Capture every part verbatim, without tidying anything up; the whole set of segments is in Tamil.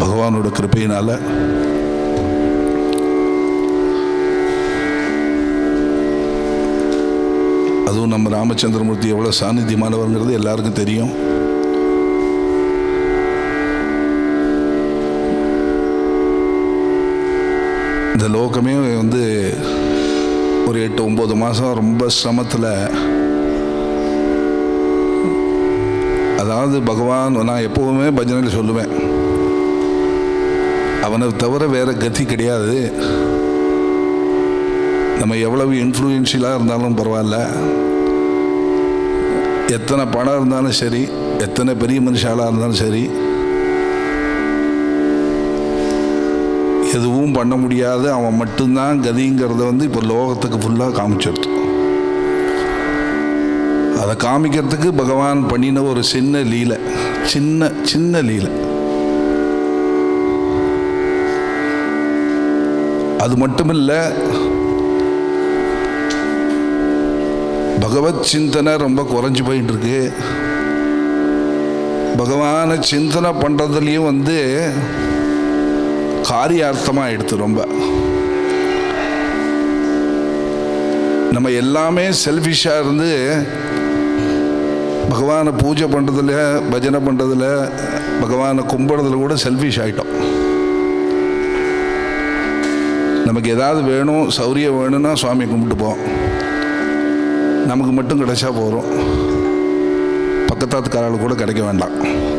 பகவானோட கிருபையினால் அதுவும் நம்ம ராமச்சந்திரமூர்த்தி எவ்வளோ சாநித்தியமானவங்கிறது எல்லாருக்கும் தெரியும். இந்த லோகமே வந்து ஒரு எட்டு ஒம்பது மாதம் ரொம்ப சிரமத்தில், அதாவது பகவான், நான் எப்போவுமே பஜனையில் சொல்லுவேன், அவனை தவிர வேறு கதி கிடையாது. நம்ம எவ்வளவு இன்ஃப்ளூயன்ஷியலாக இருந்தாலும் பரவாயில்ல, எத்தனை பணம் இருந்தாலும் சரி, எத்தனை பெரிய மனுஷாலாக இருந்தாலும் சரி, எதுவும் பண்ண முடியாது, அவன் மட்டும்தான் கதிங்கிறத வந்து இப்போ லோகத்துக்கு ஃபுல்லாக காமிச்சிடுது. அதை காமிக்கிறதுக்கு பகவான் பண்ணின ஒரு சின்ன லீலை, சின்ன சின்ன லீலை. அது மட்டும் இல்லை, பகவத் சிந்தனை ரொம்ப குறைஞ்சி போயிட்டு இருக்கு. பகவானை சிந்தனை பண்ணுறதுலேயும் வந்து காரியார்த்தமாக எடுத்து ரொம்ப நம்ம எல்லாமே செல்ஃபிஷாக இருந்து பகவானை பூஜை பண்ணுறதுல, பஜனை பண்ணுறதுல, பகவானை கும்பிடுறதுல கூட செல்ஃபிஷ் ஆகிட்டோம். நமக்கு ஏதாவது வேணும், சௌரியம் வேணும்னா சுவாமியை கும்பிட்டுப்போம், நமக்கு மட்டும் கிடைச்சா போகிறோம், பக்கத்தாத்துக்காரர்கள் கூட கிடைக்க வேண்டாம்.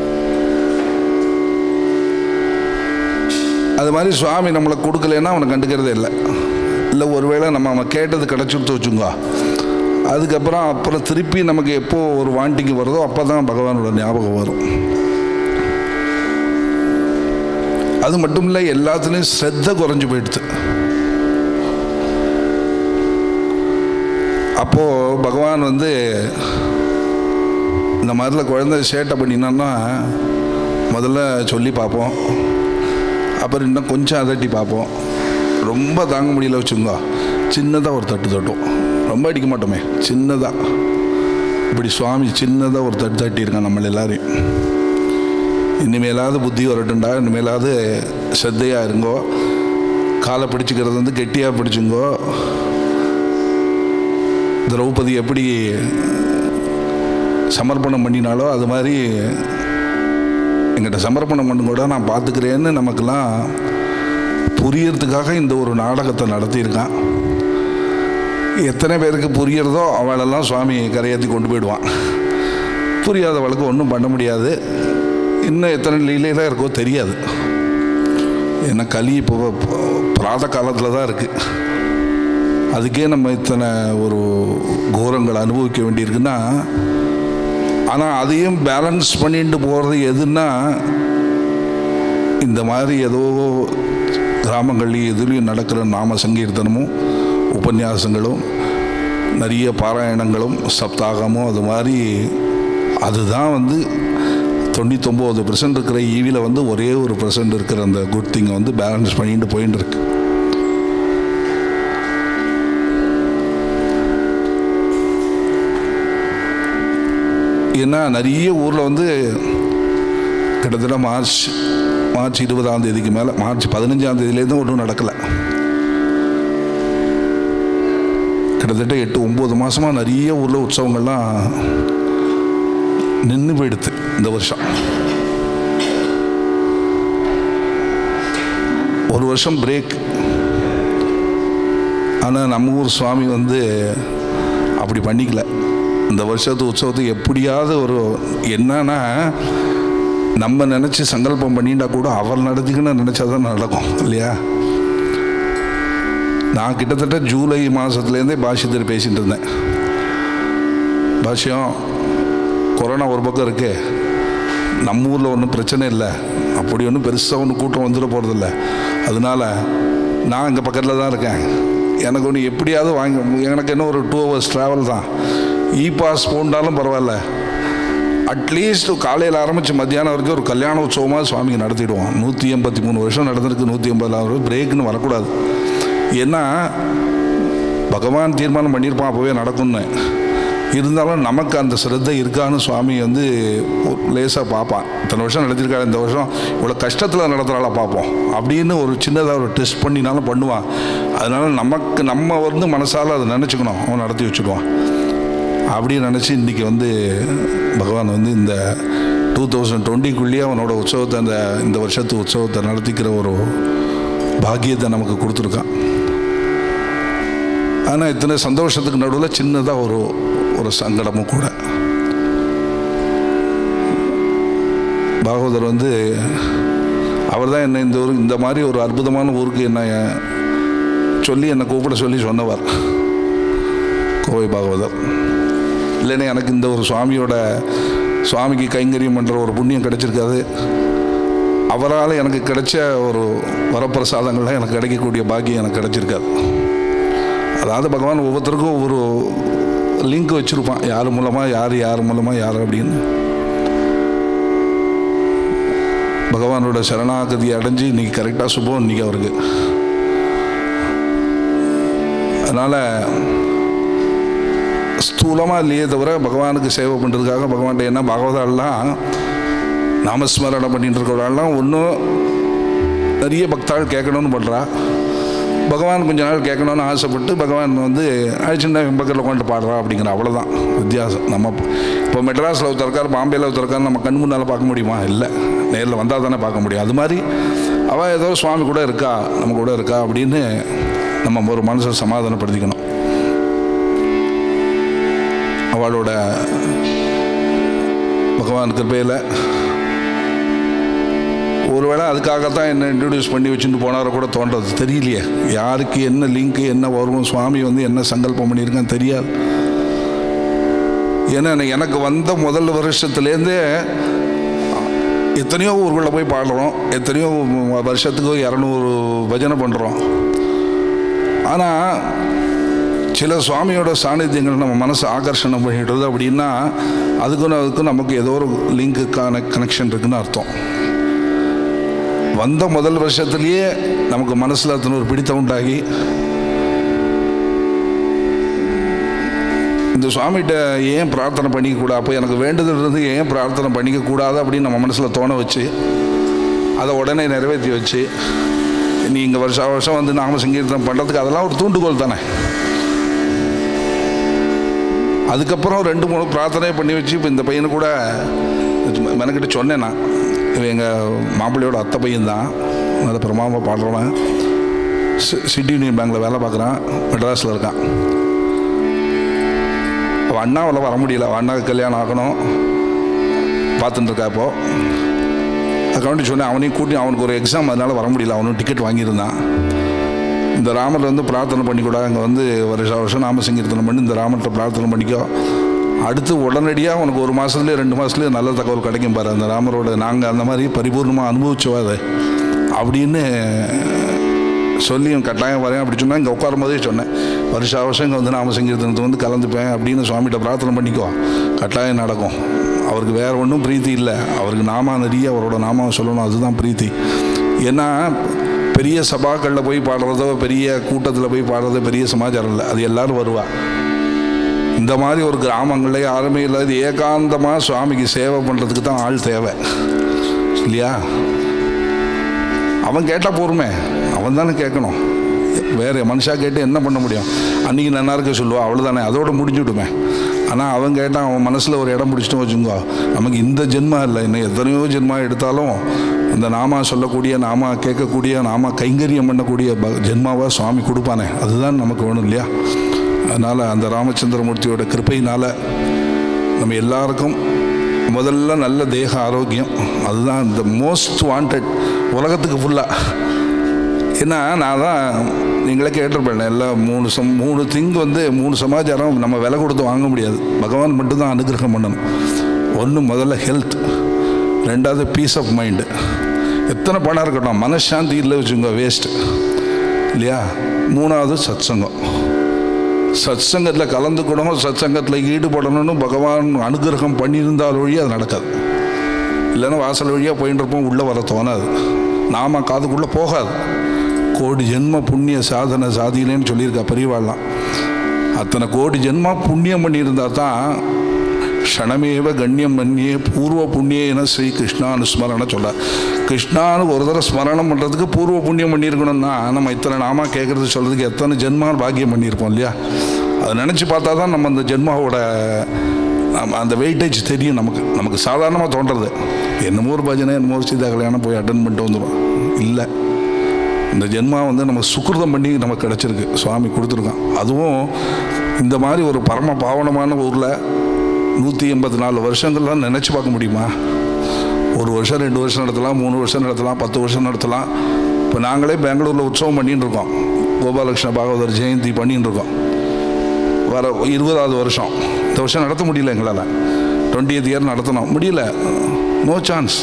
அது மாதிரி சுவாமி நம்மளை கொடுக்கலன்னா அவனை கண்டுக்கிறதே இல்லை. இல்லை ஒருவேளை நம்ம அவன் கேட்டது கிடச்சிட்டு வச்சுங்க, அதுக்கப்புறம் அப்புறம் திருப்பி நமக்கு எப்போ ஒரு வாண்டிங் வருதோ அப்போ தான் பகவானோட ஞாபகம் வரும். அது மட்டும் இல்லை, எல்லாத்துலேயும் ஸ்ரத்த குறைஞ்சி போயிடுது. அப்போது பகவான் வந்து இந்த மாதிரில குழந்தை சேட்டை பண்ணினான்னா முதல்ல சொல்லி பார்ப்போம், அப்புறம் இன்னும் கொஞ்சம் அதட்டி பார்ப்போம். ரொம்ப தாங்க முடியல வச்சுங்க, சின்னதாக ஒரு தட்டு தட்டும், ரொம்ப அடிக்க மாட்டோமே, சின்னதாக இப்படி சுவாமி சின்னதாக ஒரு தட்டு தட்டியிருக்கான் நம்மள எல்லாரையும். இனிமேலாவது புத்தி வரட்டுண்டா, இனிமேலாவது ஸ்ரத்தையாக இருங்கோ, காலை பிடிச்சிக்கிறது வந்து கெட்டியாக பிடிச்சுங்கோ. திரௌபதி எப்படி சமர்ப்பணம் பண்ணினாலோ அது மாதிரி எங்கிட்ட சமர்ப்பணம் பண்ண கூட நான் பார்த்துக்கிறேன்னு நமக்கெல்லாம் புரியறதுக்காக இந்த ஒரு நாடகத்தை நடத்தியிருக்கான். எத்தனை பேருக்கு புரியறதோ அவளெல்லாம் சுவாமி கரையாற்றி கொண்டு போயிடுவான். புரியாதவளுக்கு ஒன்றும் பண்ண முடியாது. இன்னும் எத்தனை லீலையில் இருக்கோ தெரியாது. ஏன்னா கலி இப்போ பிராத காலத்தில் தான் இருக்குது. அதுக்கே நம்ம இத்தனை ஒரு கோரங்களை அனுபவிக்க வேண்டியிருக்குன்னா, ஆனால் அதையும் பேலன்ஸ் பண்ணிட்டு போகிறது எதுன்னா, இந்த மாதிரி ஏதோ கிராமங்கள்லேயும் எதுலேயும் நடக்கிற நாம சங்கீர்த்தனமும் உபன்யாசங்களும் நிறைய பாராயணங்களும் சப்தாகமும் அது மாதிரி, அதுதான் வந்து தொண்ணூத்தொம்பது பர்சன்ட் இருக்கிற ஈவியில் வந்து ஒரே ஒரு பர்சன்ட் இருக்கிற அந்த குட் திங்கை வந்து பேலன்ஸ் பண்ணிட்டு போயின்னு இருக்கு. ஏன்னா நிறைய ஊரில் வந்து கிட்டத்தட்ட மார்ச் மார்ச் இருபதாம் தேதிக்கு மேலே, மார்ச் பதினஞ்சாம் தேதியிலேருந்து ஒன்றும் நடக்கலை. கிட்டத்தட்ட எட்டு ஒம்பது மாதமாக நிறைய ஊரில் உற்சவங்கள்லாம் நின்று போயிடுது இந்த வருஷம். ஒரு வருஷம் பிரேக். ஆனால் நம்ம ஊர் சுவாமி வந்து அப்படி பண்ணிக்கல. இந்த வருஷத்து உற்சவத்தை எப்படியாவது ஒரு என்னன்னா, நம்ம நினச்சி சங்கல்பம் பண்ணிட்டா கூட அவள் நடத்திக்கணும்னு நினச்சா தான் நடக்கும் இல்லையா? நான் கிட்டத்தட்ட ஜூலை மாதத்துலேருந்தே பாஷ்யத்தில் பேசிகிட்டு இருந்தேன். பாஷ்யம் கொரோனா ஒரு பக்கம் இருக்கு, நம்ம ஊரில் ஒன்றும் பிரச்சனை இல்லை, அப்படி ஒன்றும் பெருசாக ஒன்றும் கூட்டம் வந்துட போகிறதில்ல, அதனால் நான் இங்கே பக்கத்தில் தான் இருக்கேன், எனக்கு ஒன்று எப்படியாவது வாங்கி, எனக்கு என்ன ஒரு டூ ஹவர்ஸ் ட்ராவல் தான், இ பாஸ் போண்டாலும் பரவாயில்ல, அட்லீஸ்ட் காலையில் ஆரம்பித்து மத்தியானம் வரைக்கும் ஒரு கல்யாண உற்சவமாக சுவாமிக்கு நடத்திடுவோம். நூற்றி எண்பத்தி மூணு வருஷம் நடந்திருக்கு, நூற்றி எண்பதாயிரம் பிரேக்குன்னு வரக்கூடாது. ஏன்னா பகவான் தீர்மானம் பண்ணியிருப்பான் அப்போவே நடக்கும்னு. இருந்தாலும் நமக்கு அந்த சிரத்தை இருக்கான்னு சுவாமி வந்து லேசாக பார்ப்பான். இத்தனை வருஷம் நடத்திருக்காரு, இந்த வருஷம் இவ்வளோ கஷ்டத்தில் நடத்துகிறாளா பார்ப்போம் அப்படின்னு ஒரு சின்னதாக ஒரு டெஸ்ட் பண்ணினாலும் பண்ணுவான். அதனால் நமக்கு நம்ம வந்து மனசால் அதை நினச்சிக்கணும், அவன் நடத்தி வச்சுக்குவான் அப்படின்னு நினச்சி இன்றைக்கி வந்து பகவான் வந்து இந்த டூ தௌசண்ட் டுவெண்ட்டிக்குள்ளேயே அவனோட உற்சவத்தை அந்த இந்த வருஷத்து உற்சவத்தை நடத்திக்கிற ஒரு பாக்கியத்தை நமக்கு கொடுத்துருக்கான். ஆனால் இத்தனை சந்தோஷத்துக்கு நடுவில் சின்னதாக ஒரு ஒரு சங்கடமும் கூட. பாகவதர் வந்து அவர் தான் என்னை இந்த ஊருக்கு இந்த மாதிரி ஒரு அற்புதமான ஊருக்கு என்னை சொல்லி என்னை கூப்பிட சொல்லி சொன்னவர் கோவை பாகவதர். இல்லைன்னா எனக்கு இந்த ஒரு சுவாமியோட சுவாமிக்கு கைங்கரியம் பண்ணுற ஒரு புண்ணியம் கிடைச்சிருக்காது. அவரால் எனக்கு கிடைச்ச ஒரு வரப்பிரசாதங்கள்லாம் எனக்கு கிடைக்கக்கூடிய பாக்கியம் எனக்கு கிடைச்சிருக்காது. அதாவது பகவான் ஒவ்வொருத்தருக்கும் ஒவ்வொரு லிங்க் வச்சுருப்பான், யார் மூலமாக யார் யார் மூலமாக யார் அப்படின்னு. பகவானோட சரணாகதியை அடைஞ்சு இன்றைக்கி கரெக்டாக சுபம் இன்றைக்கி அவருக்கு. அதனால் ஸ்தூலமாக இல்லையே தவிர பகவானுக்கு சேவை பண்ணுறதுக்காக பகவான்கிட்ட என்ன பாகவதாலாம் நாமஸ்மரணம் பண்ணிட்டு இருக்கிறவெல்லாம் ஒன்றும் நிறைய பக்தாள் கேட்கணும்னு பண்ணுறா. பகவான் கொஞ்ச நாள் கேட்கணும்னு ஆசைப்பட்டு பகவான் வந்து அழிச்சுன்னா பக்கத்தில் உட்காந்து பாடுறா அப்படிங்கிற, அவ்வளோதான் வித்தியாசம். நம்ம இப்போ மெட்ராஸில் ஒருத்தருக்கார், பாம்பேயில் ஒருத்தருக்கார், நம்ம கண் முன்னால் பார்க்க முடியுமா? இல்லை, நேரில் வந்தால் தானே பார்க்க முடியும். அது மாதிரி அவள் ஏதோ சுவாமி கூட இருக்கா, நம்ம கூட இருக்கா அப்படின்னு நம்ம ஒரு மனசை சமாதானப்படுத்திக்கணும். அவளோட பகவான் கிருபையில் ஒருவேளை அதுக்காகத்தான் என்ன இன்ட்ரடியூஸ் பண்ணி வச்சுட்டு போனார கூட தோன்றது தெரியலையே. யாருக்கு என்ன லிங்க்கு என்ன வரும், சுவாமி வந்து என்ன சங்கல்பம் பண்ணியிருக்கான்னு தெரியாது. ஏன்னா எனக்கு வந்த முதல் வருஷத்துலேருந்தே எத்தனையோ ஊர்களில் போய் பாடுறோம், எத்தனையோ வருஷத்துக்கு இரநூறு பஜனை பண்ணுறோம். ஆனால் சில சுவாமியோட சாநித்தியங்கள் நம்ம மனசு ஆகர்ஷணம் பண்ணிடுறது அப்படின்னா அதுக்கும் அதுக்கும் நமக்கு ஏதோ ஒரு லிங்க்குக்கான கனெக்ஷன் இருக்குன்னு அர்த்தம். வந்த முதல் வருஷத்துலேயே நமக்கு மனசில் அத்தனை ஒரு பிடித்தம் உண்டாகி இந்த சுவாமிகிட்ட ஏன் பிரார்த்தனை பண்ணிக்கக்கூடாது, அப்போ எனக்கு வேண்டுதல் இருந்து ஏன் பிரார்த்தனை பண்ணிக்கக்கூடாது அப்படின்னு நம்ம மனசில் தோண வச்சு அதை உடனே நிறைவேற்றி வச்சு நீ இங்கே வருஷம் வருஷம் வந்து நாம சங்கீர்த்தனம் பண்ணுறதுக்கு அதெல்லாம் ஒரு தூண்டுகோல் தானே. அதுக்கப்புறம் ரெண்டு மூணு பிரார்த்தனை பண்ணி வச்சு இப்போ இந்த பையனை கூட மெனக்கிட்ட சொன்னேன். நான் இவன் எங்கள் மாப்பிள்ளையோட அத்தை பையன் தான், நல்ல பிரமாதமாக பாடுறவன். சி சிட்டி யூனியன் பேங்கில் வேலை பார்க்குறான், மெட்ராஸில் இருக்கான். அவள் அண்ணாவில் வர முடியல, அவள் அண்ணாவுக்கு கல்யாணம் ஆகணும் பார்த்துட்டுருக்கா. இப்போது அதுக்காண்டி சொன்னேன், அவனையும் கூட்டி அவனுக்கு ஒரு எக்ஸாம், அதனால் வர முடியல. அவனும் டிக்கெட் வாங்கியிருந்தான். இந்த ராமர் வந்து பிரார்த்தனை பண்ணிக்கூடா, அங்கே வந்து வருஷம் வருஷம் நாம சங்கீர்த்தனம் பண்ணி இந்த ராமர்கிட்ட பிரார்த்தனை பண்ணிக்கோ, அடுத்து உடனடியாக உனக்கு ஒரு மாதத்துலேயே ரெண்டு மாதத்துலேயே நல்ல தகவல் கிடைக்கும் பாரு, அந்த ராமரோட நாங்கள் அந்த மாதிரி பரிபூர்ணமாக அனுபவிச்சோம் அதை அப்படின்னு சொல்லி கட்டாயம் வரேன் அப்படி சொன்னால் இங்கே உட்காரும் போதே சொன்னேன், வருஷ வருஷம் இங்கே வந்து நாம சங்கீர்த்தனத்தை வந்து கலந்துப்பேன் அப்படின்னு சுவாமிகிட்ட பிரார்த்தனை பண்ணிக்கோ, கட்டாயம் நடக்கும். அவருக்கு வேறு ஒன்றும் பிரீத்தி இல்லை, அவருக்கு நாமா நிறைய அவரோட நாமாவை சொல்லணும், அதுதான் பிரீத்தி. ஏன்னா பெரிய சபாக்களில் போய் பாடுறதோ பெரிய கூட்டத்தில் போய் பாடுறதோ பெரிய சமாச்சாரம் இல்லை, அது எல்லோரும் வருவா. இந்த மாதிரி ஒரு கிராமங்களில் யாருமே இல்லாத ஏகாந்தமாக சுவாமிக்கு சேவை பண்ணுறதுக்கு தான் ஆள் தேவை இல்லையா? அவன் கேட்டால் போருமே, அவன் தானே கேட்கணும், வேறு மனுஷா கேட்டு என்ன பண்ண முடியும்? அன்றைக்கி நல்லா இருக்க சொல்லுவா, அவ்வளோதானே, அதோடு முடிஞ்சுவிடுமே. ஆனால் அவன் கேட்டால் அவன் மனசில் ஒரு இடம் பிடிச்சிட்டு வச்சுக்கோ, நமக்கு இந்த ஜென்மா இல்லை, இன்னும் எத்தனையோ ஜென்மா எடுத்தாலும் இந்த நாமா சொல்லக்கூடிய, நாமா கேட்கக்கூடிய, நாமா கைங்கரியம் பண்ணக்கூடிய ஜென்மாவாக சுவாமி கொடுப்பானே, அதுதான் நமக்கு வேணும் இல்லையா? அதனால் அந்த ராமச்சந்திரமூர்த்தியோட கிருப்பையினால் நம்ம எல்லாருக்கும் முதல்ல நல்ல தேக ஆரோக்கியம், அதுதான் இந்த மோஸ்ட் வாண்டட் உலகத்துக்கு ஃபுல்லாக. ஏன்னா நான் தான் நீங்களே கேட்டிருப்பேன், எல்லாம் மூணு சம் மூணு திங்கு வந்து மூணு சமாச்சாரம் நம்ம விலை கொடுத்து வாங்க முடியாது, பகவான் மட்டும்தான் அனுகிரகம் பண்ணணும். ஒன்று முதல்ல ஹெல்த், ரெண்டாவது பீஸ் ஆஃப் மைண்டு. எத்தனை பணம் இருக்கட்டும் மனசாந்தி இல்லை வச்சுங்க வேஸ்ட்டு இல்லையா? மூணாவது சத் சங்கம், சத் சங்கத்தில் கலந்துக்கணும், சத் சங்கத்தில் ஈடுபடணும்னு பகவான் அனுகிரகம் பண்ணியிருந்தால் வழி அது நடக்காது. இல்லைன்னா வாசல் வழியாக போயின்னு இருப்போம், உள்ளே வர தோணாது, நாம காதுக்குள்ளே போகாது. கோடி ஜென்ம புண்ணிய சாதனை சாதியிலேன்னு சொல்லியிருக்கா பெரியவாள்லாம். அத்தனை கோடி ஜென்மா புண்ணியம் பண்ணியிருந்தால் தான் க்ஷணமேவ கண்ணியம் மன்னியே பூர்வ புண்ணியன ஸ்ரீ கிருஷ்ணானுஸ்மரண சொல்ல. கிருஷ்ணானு ஒரு தடவை ஸ்மரணம் பண்ணுறதுக்கு பூர்வ புண்ணியம் பண்ணியிருக்கணும்னா நம்ம இத்தனை நாம கேட்குறது சொல்கிறதுக்கு எத்தனை ஜென்மா பாக்கியம் பண்ணியிருப்போம் இல்லையா? அதை நினச்சி பார்த்தா தான் நம்ம அந்த ஜென்மாவோட அந்த வெயிட்டேஜ் தெரியும் நமக்கு. நமக்கு சாதாரணமாக தோன்றது என்னமோ ஒரு பஜனை என்னமோ ஒரு சீதா கல்யாணம் போய் அட்டன் பண்ணிட்டு வந்துடும். இல்லை, இந்த ஜென்மா வந்து நம்ம சுக்கிருதம் பண்ணி நமக்கு கிடச்சிருக்கு, சுவாமி கொடுத்துருக்கான். அதுவும் இந்த மாதிரி ஒரு பரம பாவனமான ஊரில் நூற்றி எண்பத்தி நாலு வருஷங்கள்லாம் நினச்சி பார்க்க முடியுமா? ஒரு வருஷம் ரெண்டு வருஷம் நடத்தலாம், மூணு வருஷம் நடத்தலாம், பத்து வருஷம் நடத்தலாம். இப்போ நாங்களே பெங்களூரில் உற்சவம் பண்ணின்னு இருக்கோம், கோபாலகிருஷ்ண பாகவதர் ஜெயந்தி பண்ணின்னு இருக்கோம். வர இருபதாவது வருஷம் இந்த வருஷம் நடத்த முடியல எங்களால். டுவெண்ட்டியத் இயர் நடத்தணும், முடியல, நோ சான்ஸ்.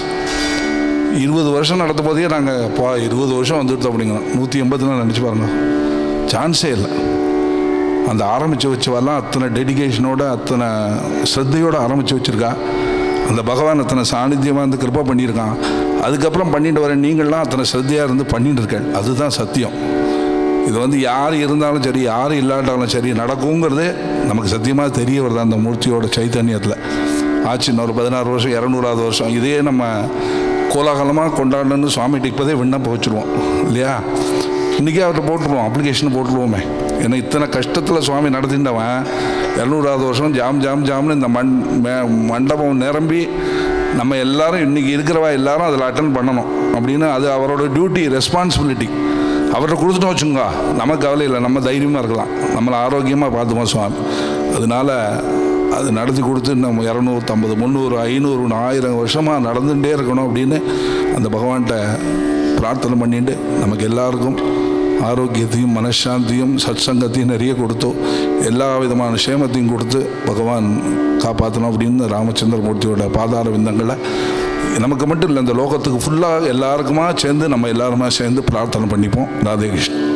இருபது வருஷம் நடத்தும் போதே நாங்கள் பா இருபது வருஷம் வந்துடுது அப்படிங்கிறோம். நூற்றி எண்பதுலாம் நினச்சி பாருங்க, சான்ஸே இல்லை. அந்த ஆரம்பித்து வச்சவெல்லாம் அத்தனை டெடிகேஷனோட அத்தனை ஸ்ரத்தையோடு ஆரம்பித்து வச்சுருக்கா. அந்த பகவான் அத்தனை சாநித்தியமாக இருந்து கிருப்பா பண்ணியிருக்கான். அதுக்கப்புறம் பண்ணிட்டு வர நீங்கள்லாம் அத்தனை ஸ்ரத்தையாக இருந்து பண்ணிட்டு இருக்கேன். அதுதான் சத்தியம். இது வந்து யார் இருந்தாலும் சரி, யார் இல்லாட்டாலும் சரி நடக்குங்கிறது நமக்கு சத்தியமாக தெரிய வருது அந்த மூர்த்தியோட சைத்தன்யத்தில். ஆச்சு இன்னொரு பதினாறு வருஷம் இரநூறாவது வருஷம் இதே நம்ம கோலாகலமாக கொண்டாடணுன்னு சுவாமிகிட்ட இப்போதே விண்ணப்பம் வச்சுருவோம் இல்லையா? இன்றைக்கே அவர்கிட்ட போட்டுருவோம், அப்ளிகேஷன் போட்டுருவோமே. ஏன்னா இத்தனை கஷ்டத்தில் சுவாமி நடத்தின்றவன் இரநூறாவது வருஷம் ஜாம் ஜாம் ஜாம்னு இந்த மண் மண்டபம் நிரம்பி நம்ம எல்லாரும் இன்றைக்கி இருக்கிறவா எல்லாரும் அதில் அட்டன் பண்ணணும் அப்படின்னு அது அவரோட டியூட்டி, ரெஸ்பான்சிபிலிட்டி. அவர்கிட்ட கொடுத்துட்டோம் வச்சுங்க, நமக்கு கவலை இல்லை, நம்ம தைரியமாக இருக்கலாம், நம்மளை ஆரோக்கியமாக பார்த்துப்போம் சுவாமி. அதனால் அது நடத்தி கொடுத்து நம்ம இரநூத்தம்பது முந்நூறு ஐநூறு ஆயிரம் வருஷமாக நடந்துகிட்டே இருக்கணும் அப்படின்னு அந்த பகவான்கிட்ட பிரார்த்தனை பண்ணிட்டு நமக்கு எல்லாருக்கும் ஆரோக்கியத்தையும் மனசாந்தியும் சத்சங்கத்தையும் நிறைய கொடுத்தோம், எல்லா விதமான க்ஷேமத்தையும் கொடுத்து பகவான் காப்பாற்றணும் அப்படின்னு ராமச்சந்திரமூர்த்தியோட பாதார விந்தங்களை நமக்கு மட்டும் இல்லை, இந்த லோகத்துக்கு ஃபுல்லாக எல்லாருக்குமா சேர்ந்து நம்ம எல்லாருமா சேர்ந்து பிரார்த்தனை பண்ணிப்போம். ராதே கிருஷ்ணன்.